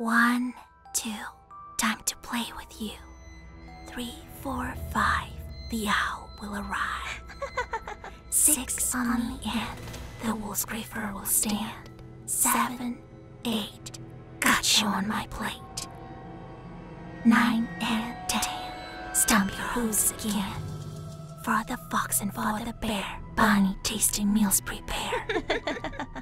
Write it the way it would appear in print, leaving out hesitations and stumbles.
1, 2, time to play with you. 3, 4, 5, the owl will arrive. 6 on the end, the woolscraper will stand. 7, 8, got you on my plate. 9 and 10, stump your hooves again. For the fox and for the bear, bunny tasting meals prepare.